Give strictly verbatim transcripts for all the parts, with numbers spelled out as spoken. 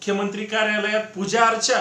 मुख्यमंत्री कार्यालयात पूजा अर्चा,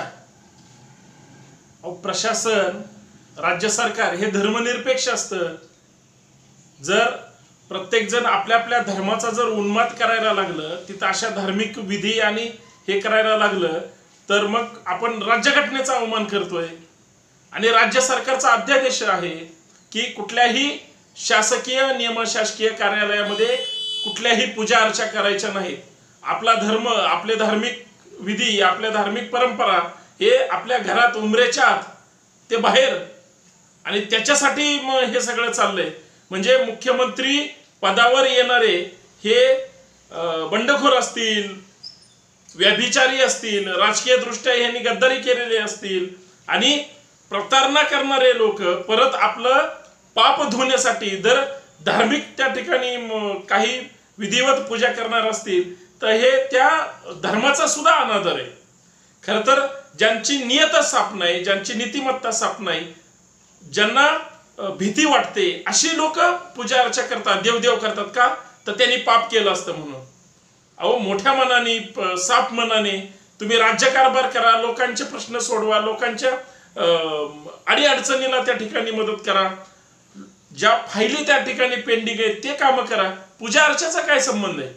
प्रशासन, राज्य सरकार हे धर्मनिरपेक्ष असतं. जर प्रत्येक जण आपल्या आपल्या धर्माचा जर उन्माद करायला लागलं, तिथं अशा धार्मिक विधी आणि हे करायला लागलं, तर मग आपण राज्यघटनेचा अवमान करतोय. आणि राज्य सरकारचा अध्यादेश आहे की कुठल्याही शासकीय नियमशासकीय कार्यालयामध्ये कुठल्याही पूजा अर्चा करायच्या नाहीत. आपला धर्म, आपले धार्मिक विधी, आपल्या धार्मिक परंपरा हे आपल्या घरात उंबरेच्या आत ते बाहेर. आणि त्याच्यासाठी मग हे सगळं चाललंय. म्हणजे मुख्यमंत्री पदावर येणारे हे बंडखोर असतील, व्यभिचारी असतील, राजकीय दृष्ट्या यांनी गद्दारी केलेले असतील आणि प्रतारणा करणारे लोक परत आपलं पाप धुण्यासाठी जर धार्मिक त्या ठिकाणी काही विधिवत पूजा करणार असतील तर हे त्या धर्माचा सुद्धा अनादर आहे. खर तर ज्यांची नियत साफ नाही, ज्यांची नीतिमत्ता साफ नाही, ज्यांना भीती वाटते अशी लोक पूजा अर्चा करतात, देवदेव करतात. का तर त्यांनी पाप केलं असतं म्हणून. अहो, मोठ्या मनाने, साफ मनाने तुम्ही राज्यकारभार करा, लोकांचे प्रश्न सोडवा, लोकांच्या अडी अडचणीला त्या ठिकाणी मदत करा, ज्या फायली त्या ठिकाणी पेंडिंग आहेत ते काम करा. पूजा अर्चाचा काय संबंध आहे?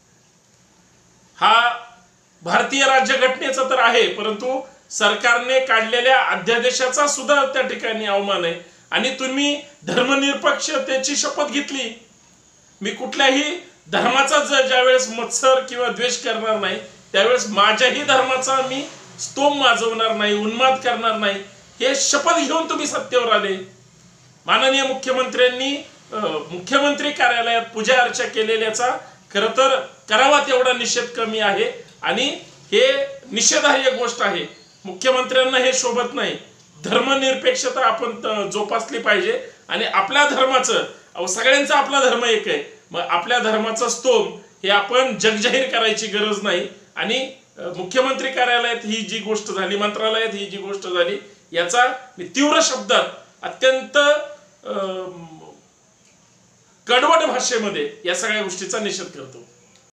हा भारतीय राज्यघटनेचा तर आहे, परंतु सरकारने काढलेल्या अध्यादेशाचा सुद्धा त्या ठिकाणी अवमान आहे. आणि तुम्ही धर्मनिरपेक्षतेची शपथ घेतली. मी कुठल्याही धर्माचा जर ज्यावेळेस मत्सर किंवा द्वेष करणार नाही, त्यावेळेस माझ्याही धर्माचा मी स्तोम माजवणार नाही, उन्माद करणार नाही, हे शपथ घेऊन तुम्ही सत्तेवर आले. माननीय मुख्यमंत्र्यांनी मुख्यमंत्री कार्यालयात पूजा अर्चा केलेल्याचा खर तर करावा तेवढा निषेध कमी आहे. आणि हे निषेधार्ह गोष्ट आहे. मुख्यमंत्र्यांना हे शोभत नाही. धर्मनिरपेक्षता आपण जोपासली पाहिजे. आणि आपल्या धर्माचं, सगळ्यांचा आपला धर्म एक आहे, मग आपल्या धर्माचा स्तोम हे आपण जगजाहीर करायची गरज नाही. आणि मुख्यमंत्री कार्यालयात ही जी गोष्ट झाली, मंत्रालयात ही जी गोष्ट झाली, याचा मी तीव्र शब्दात, अत्यंत कडवट भाषेमध्ये या सगळ्या गोष्टीचा निषेध करतो.